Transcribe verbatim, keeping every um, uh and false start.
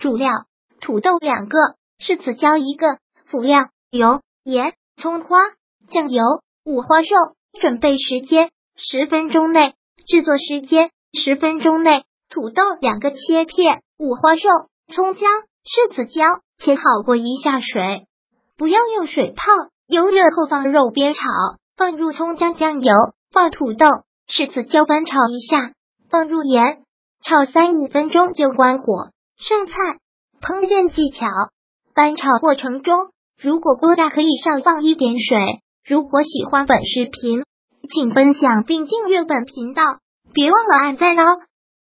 主料土豆两个，柿子椒一个，辅料油、盐、葱花、酱油、五花肉。准备时间十分钟内，制作时间十分钟内。土豆两个切片，五花肉、葱姜、柿子椒切好过一下水，不要用水泡。油热后放肉煸炒，放入葱姜酱油，放土豆、柿子椒翻炒一下，放入盐，炒三五分钟就关火。剩菜。烹饪技巧：翻炒过程中，如果锅大可以少放一点水。如果喜欢本视频，请分享并订阅本频道，别忘了按赞哦。